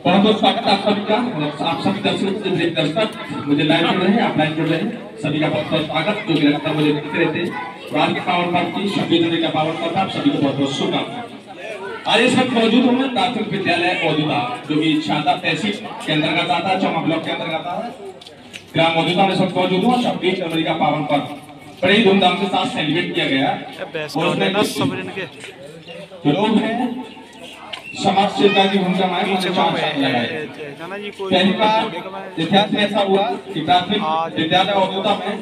बहुत बहुत स्वागत आप सभी का। आप सभी दर्शक मुझे लाइव कर रहे हैं, आप लाइव कर रहे हैं, सभी का बहुत बहुत स्वागत। जो कि लगता मुझे दिखते रहते हैं। आज के पावन पर्व की 26 जनवरी का पावन पर्व, आप सभी को बहुत बहुत शुभकामनाएं। आज इस वक्त मौजूद हूँ मैं प्राथमिक विद्यालय मौजूदा, जो कि शानदार तहसील के अंतर्गत आता है, चौमा ब्लॉक के अंतर्गत आता है। ग्राम मौजूदा में सब मौजूद हूँ। 26 जनवरी का पावन पर्व बड़े ही धूमधाम के साथ सेलिब्रेट किया गया। लोग हैं समाज सेवा की भूमिका में पहली बार इतिहास में ऐसा हुआ कि प्राथमिक विद्यालय मौजूदा में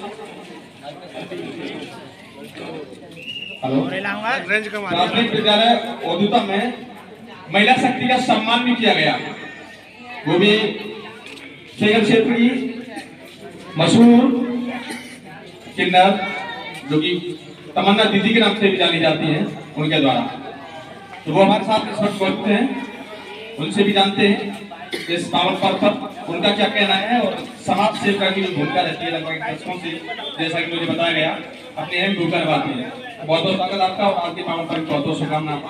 प्राथमिक विद्यालय मौजूदा में महिला शक्ति का सम्मान भी किया गया। वो भी शेखर क्षेत्र की मशहूर किन्नर, जो कि तमन्ना दीदी के नाम से भी जानी जाती है, उनके द्वारा। तो वो हमारे साथ इस वक्त मौजूद हैं, उनसे भी जानते हैं इस पावन पर्व पर उनका क्या कहना है और समाज सेवा की भूमिका रहती है लगभग दशकों से, जैसा कि मुझे बताया गया, अपनी अहम भूमिका निभाती है। बहुत बहुत स्वागत आपका और आज के पावन पर्व की बहुत बहुत शुभकामनाएं।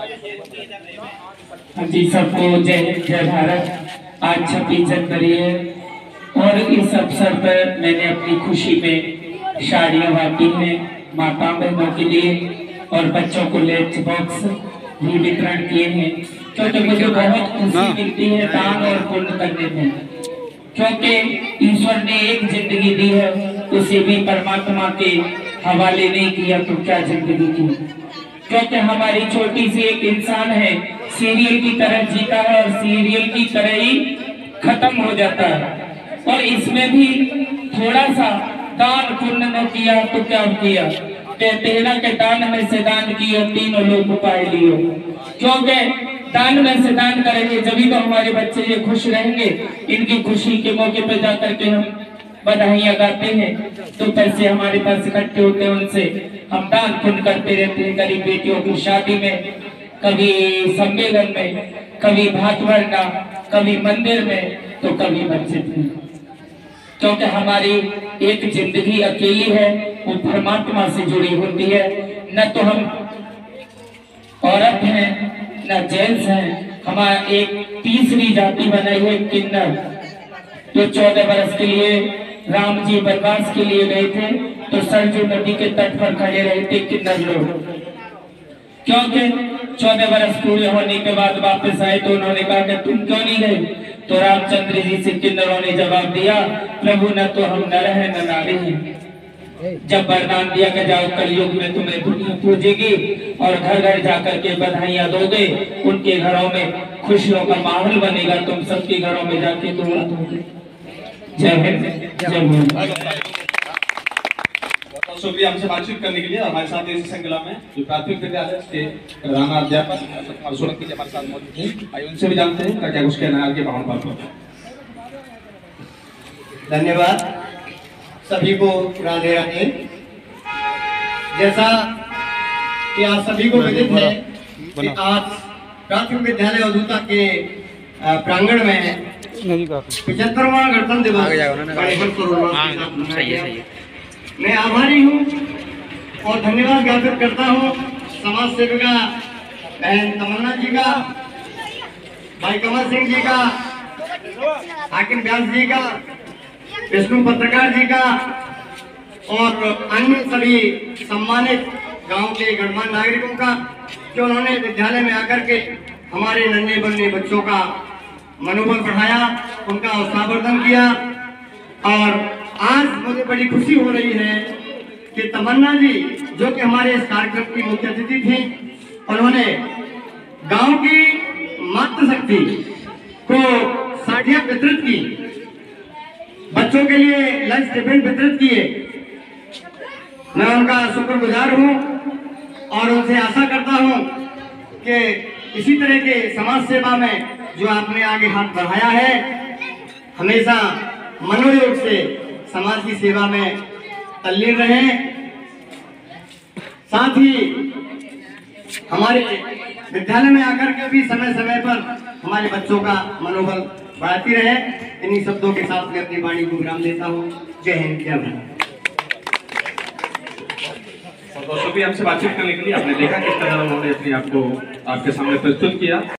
हाँ जी, सबको जय हिंद जय भारत। आज 26 जनवरी है और इस अवसर पर मैंने अपनी खुशी में साड़ियाँ बांटी हैं माता बहनों के लिए और बच्चों को लंच बॉक्स भी वितरण किए हैं, क्योंकि मुझे बहुत खुशी मिलती है दान और पुण्य करने में। क्योंकि ईश्वर ने एक जिंदगी दी है, उसे भी परमात्मा के हवाले नहीं किया तो क्या जिंदगी की। क्योंकि हमारी छोटी सी एक इंसान है, सीरियल की तरह जीता है और सीरियल की तरह ही खत्म हो जाता है। और इसमें भी थोड़ा सा दान पुण्य न किया तो क्या किया। तेरा के दान में से दान किया, तीनों लोग उपाय लियो। क्योंकि दान में से दान करेंगे जभी तो हमारे बच्चे ये खुश रहेंगे। इनकी खुशी के मौके पर जाकर के हम बधाइयाँ गाते हैं, तो पैसे हमारे पास इकट्ठे होते हैं, उनसे हम दान पुण्य करते रहते हैं। गरीब बेटियों की शादी में, कभी सम्मेलन में, कभी भात भरना, कभी मंदिर में, तो कभी मस्जिद में। क्योंकि हमारी एक जिंदगी अकेली है, वो परमात्मा से जुड़ी होती है। न तो हम औरत हैं न जेंट्स हैं, हमारा एक तीसरी जाति बनाई है किन्नर। जो 14 बरस के लिए राम जी वनवास के लिए गए थे, तो सरजू नदी के तट पर खड़े रहे थे किन्नर लोग। क्योंकि 14 बरस पूरे होने के बाद वापस आए तो उन्होंने कहा कि तुम क्यों नहीं गए। तो रामचंद्र जी से किन्नरों ने जवाब दिया, प्रभु न तो हम नर हैं न नारी हैं। जब वरदान दिया कि जाओ कलयुग में तुम्हें दुनिया पूजेगी और घर घर जाकर के बधाइयां दोगे, उनके घरों में खुशियों का माहौल बनेगा, तुम सबके घरों में जाके दुआ दोगे। जय हिंद जय भारत। शुक्रिया हमसे बातचीत करने के लिए। हमारे साथ इस श्रृंखला में जो प्राथमिक विद्यालय के प्रधानाध्यापक हमारे साथ मौजूद हैं, आइए उनसे भी जानते हैं क्या क्या कुछ कहना है आपके पावन पर्व पर। धन्यवाद सभी को, राधे राधे। जैसा कि आप सभी को विदित है कि आज प्राथमिक विद्यालय अधूता के प्रांगण में 75वां गणतंत्र दिवस मैं आभारी हूँ और धन्यवाद ज्ञापित करता हूँ समाज सेविका बहन तमन्ना जी का, भाई कमल सिंह जी का, हाकिम व्यास जी का, विष्णु पत्रकार जी का और अन्य सभी सम्मानित गांव के गणमान्य नागरिकों का, जो उन्होंने विद्यालय में आकर के हमारे नन्हे बन्ने बच्चों का मनोबल बढ़ाया, उनका उत्साहवर्धन किया। और आज मुझे बड़ी खुशी हो रही है कि तमन्ना जी, जो कि हमारे इस कार्यक्रम की मुख्य अतिथि थी, उन्होंने गांव की मातृशक्ति को साड़ियां वितरित की, बच्चों के लिए लंच टिफिन वितरित किए। मैं उनका शुक्रगुजार हूं और उनसे आशा करता हूं कि इसी तरह के समाज सेवा में जो आपने आगे हाथ बढ़ाया है, हमेशा मनोयोग से समाज की सेवा में तल्लीन रहें। साथ ही हमारे विद्यालय में आकर के भी समय समय पर हमारे बच्चों का मनोबल बढ़ाती रहे। इन्हीं शब्दों के साथ मैं अपनी वाणी को विराम देता हूँ। जय हिंद जय भारत। दोस्तों भी हमसे बातचीत करने के लिए आपने देखा किस तरह उन्होंने अपने आप को आपके सामने प्रस्तुत किया।